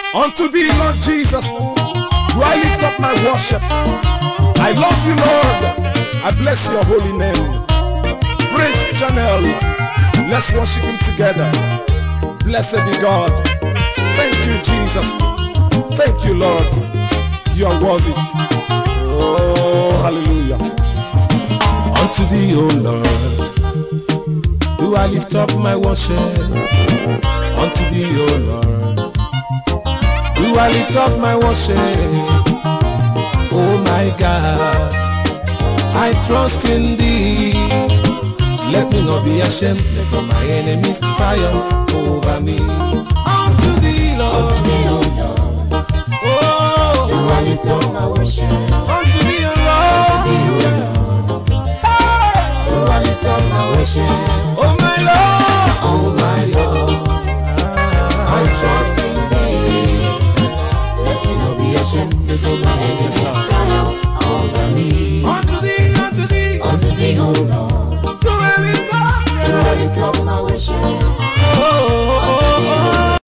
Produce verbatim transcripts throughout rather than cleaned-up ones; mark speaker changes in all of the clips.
Speaker 1: Unto thee, Lord Jesus, do I lift up my worship. I love you, Lord. I bless your holy name. Praise channel. Let's worship him together. Blessed be God. Thank you, Jesus. Thank you, Lord. You are worthy. Oh, hallelujah. Unto thee, O Lord, do I lift up my worship. Unto thee, O Lord, do I lift up my worship. Oh my God, I trust in thee. Let me not be ashamed, let not my enemies triumph over me. Unto thee, Lord, unto thee, O Lord, oh, do I lift up my worship. Unto thee, O Lord, unto thee, O Lord, hey, do I lift up my worship. Oh my Lord, oh my Lord, I trust in thee. Let me not be ashamed, let not my enemies triumph over me. Unto thee, unto thee, unto thee, O Lord, do I lift up, do I lift up my worship. Oh, oh, oh, oh.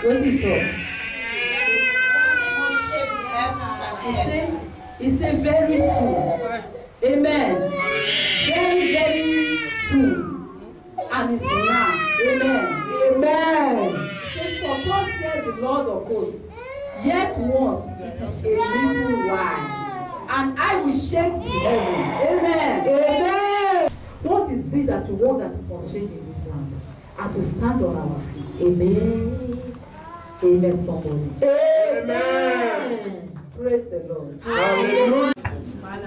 Speaker 2: What did he talk? He said, he said very soon. Amen. Very, very soon. And it's now. Amen.
Speaker 3: Amen.
Speaker 2: He said, for thus says the Lord of hosts, yet once it is a little while, and I will shake the heaven. Amen.
Speaker 3: Amen.
Speaker 2: What is it that you want that must change in this land? As we stand on our feet. Amen. Amen, somebody.
Speaker 3: Amen.
Speaker 2: Praise the Lord.
Speaker 3: Hallelujah.